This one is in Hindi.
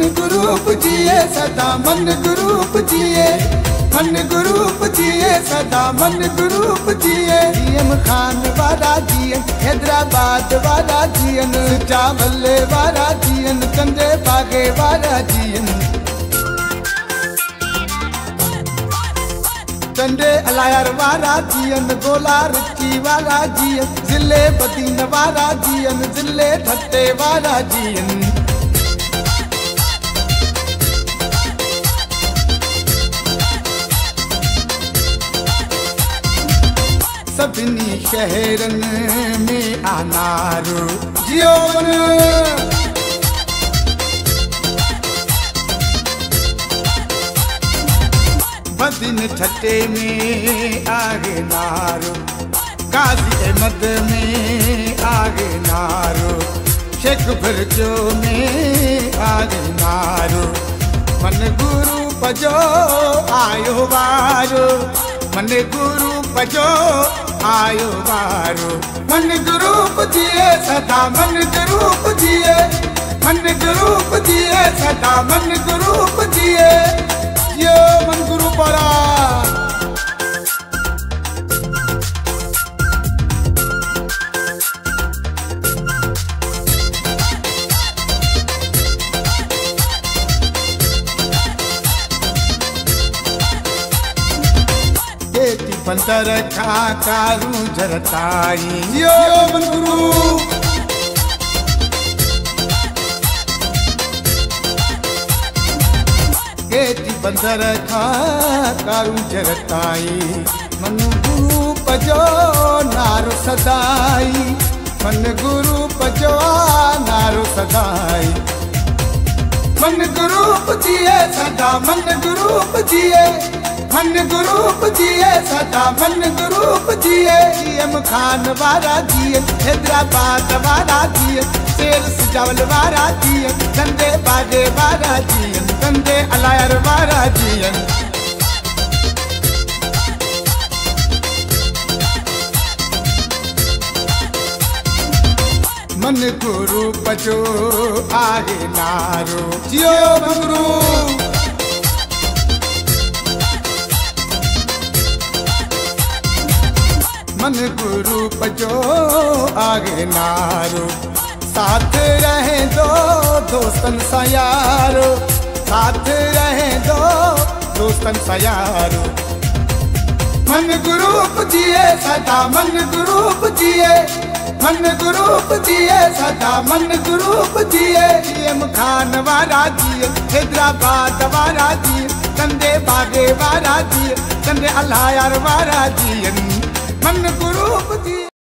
गुरूप जिए सदा मन गुरूप जिए, मन गुरूप जिए सदा मन गुरूप जिए। डीएम खान वारा जियन, हैदराबाद वारा जियन, चावले वारा जियन, चंदे बागे वारा जियन, चंदे अलायर वारा जियन, गोला रुची वारा जियन, जिले बदीन वारा जियन, जिले ठट्टे वारा जियन। सभिनी शहरन में आनारो जियो मन, बदिन ठट्टे में आगे नारो, काजी अहमद में आगे नारो, शेख भरजो में आगे नारो। मन गुरु पजो आयो वारो, मन गुरु पजो आयो वारो। मन गुरूप जिए सदा मन गुरूप जिए, मन गुरूप जिए सदा मन गुरूप जिए। यो मन गुरु परा बंदर खा कारू झरताई। यो मन गुरु केती बंदर खा कारू झरताई। मन गुरु पजो नारो सदाई, मन गुरु पजो नारो सदाई। मन गुरूप जिए सदा मन गुरूप जिए, मन गुरूप जिए सदा मन गुरूप जिए। डीएम खान वारा जिए, हैदराबाद वारा जिए, शेर सजावल वारा जिए, चंदे बागे वारा जिए, चंदे अलायर वारा जिए। मन गुरु पजो आगे नारो जियो गुरु। मन गुरु पजो आगे नारो, साथ रहे दो दोस्तन सा यारो, साथ रहे दो दोस्तन सा यारो। मन गुरूप जिए सदा मन गुरूप जिए, मन गुरूप जिए सदा मन गुरूप जिए। डीएम खान वारा जिए, हैदराबाद वारा जिए, चंदे बागे वारा जिए, चंदे अलायर वारा जिए। मन गुरूप जिए।